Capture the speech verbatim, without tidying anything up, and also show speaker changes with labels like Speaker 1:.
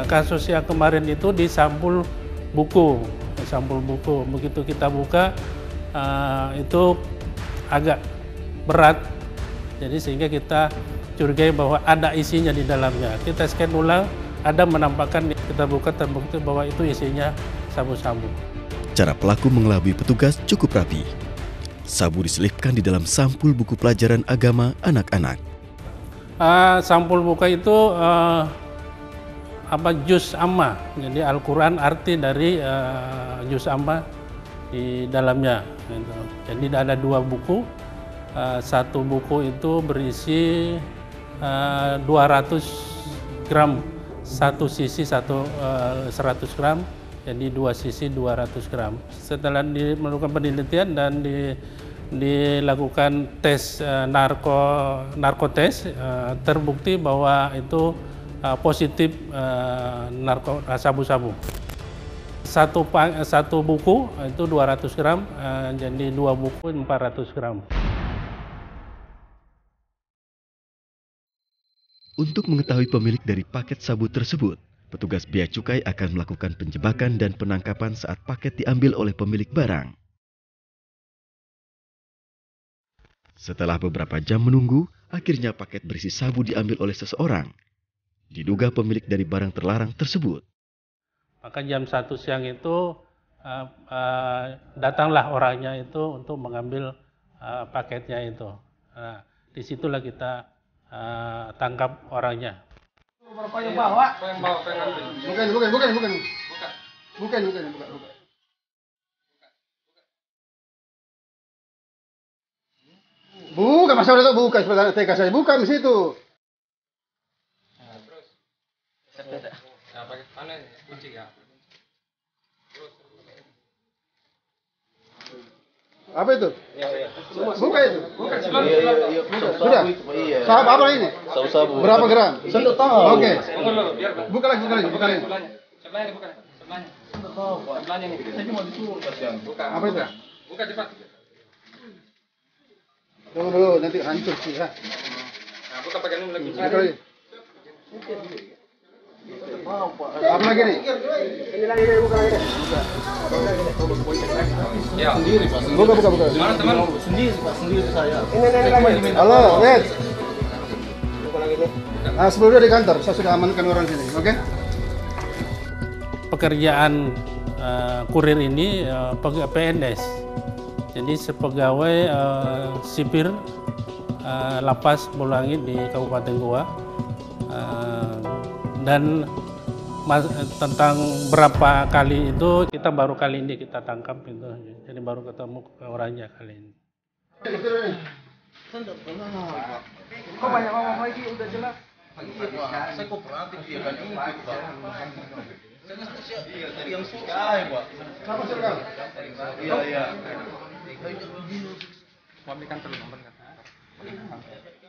Speaker 1: uh, kasus yang kemarin itu di sampul buku, sampul buku. Begitu kita buka uh, itu agak berat, jadi sehingga kita curigai bahwa ada isinya di dalamnya. Kita scan ulang, ada menampakkan, kita buka terbukti bahwa itu isinya sabu-sabu.
Speaker 2: Cara pelaku mengelabui petugas cukup rapi. Sabu diselipkan di dalam sampul buku pelajaran agama anak-anak.
Speaker 1: Uh, sampul buku itu uh, apa juz amma, jadi Al-Quran arti dari uh, juz amma di dalamnya. Gitu. Jadi ada dua buku, uh, satu buku itu berisi uh, dua ratus gram, satu sisi satu uh, seratus gram, jadi dua sisi dua ratus gram. Setelah di, melakukan penelitian dan di, dilakukan tes uh, narko narkotes, uh, terbukti bahwa itu uh, positif uh, narko uh, sabu-sabu. Satu satu buku itu dua ratus gram, uh, jadi dua buku empat ratus gram.
Speaker 2: Untuk mengetahui pemilik dari paket sabu tersebut, petugas bea cukai akan melakukan penjebakan dan penangkapan saat paket diambil oleh pemilik barang. Setelah beberapa jam menunggu, akhirnya paket berisi sabu diambil oleh seseorang. Diduga pemilik dari barang terlarang tersebut.
Speaker 1: Maka jam satu siang itu uh, uh, datanglah orangnya itu untuk mengambil uh, paketnya itu. Nah, disitulah kita uh, tangkap orangnya.
Speaker 3: Berapa yang bawa? Yang bawa bukan, bukan, bukan, bukan, bukan, bukan, bukan, bukan. Bukan, masa udah bukan, sebentar T K saya bukan di situ.
Speaker 4: Nah, terus. Nah, pakai mana kunci ya? Terus.
Speaker 3: Apa itu?
Speaker 4: Ya, ya.
Speaker 3: Buka itu. Buka.
Speaker 5: Iya, iya, iya.
Speaker 3: Sudah.
Speaker 5: Iya.
Speaker 3: Sabu apa ini?
Speaker 5: Sabu-sabu.
Speaker 3: Berapa gram?
Speaker 5: Saya enggak tahu.
Speaker 3: Oke.
Speaker 4: Buka dulu, biar
Speaker 3: Buka lagi, buka lagi, buka lagi.
Speaker 4: sebelahnya dibuka. Sebelahnya.
Speaker 5: Saya enggak tahu, Pak.
Speaker 4: Sebelahnya nih.
Speaker 5: Saya cuma disuruh kasihan.
Speaker 4: Buka.
Speaker 3: Apa itu?
Speaker 4: Buka cepat.
Speaker 3: Tunggu dulu, nanti hancur sih ya.
Speaker 4: Nah, buka pakai ini lagi.
Speaker 3: Buka lagi.
Speaker 5: Mau, Pak.
Speaker 3: Apa lagi nih? Ini lagi, buka lagi.
Speaker 4: Ya.
Speaker 5: Sendiri, Pak.
Speaker 3: Buka, buka, buka.
Speaker 4: Mana teman?
Speaker 5: Sendiri, Pak. Sendiri saya.
Speaker 3: Ini, ini lagi. Halo, Red. Nah, sebelumnya di kantor, saya sudah amankan orang sini, oke?
Speaker 1: Pekerjaan uh, kurir ini uh, P N S, jadi sepegawai uh, sipir uh, Lapas Bulangit di Kabupaten Goa, uh, dan mas, tentang berapa kali itu kita baru kali ini kita tangkap itu, jadi baru ketemu orangnya kali ini.
Speaker 5: Saya enggak pernah, Pak.
Speaker 3: Kok banyak ngomong lagi, udah jelas.
Speaker 5: Saya kooperatif ya kan ini, Pak. Saya kan saya yang susah, Pak.
Speaker 3: Siapa sih kau?
Speaker 5: Iya, iya.
Speaker 4: Mau belikan telur, mau belikan.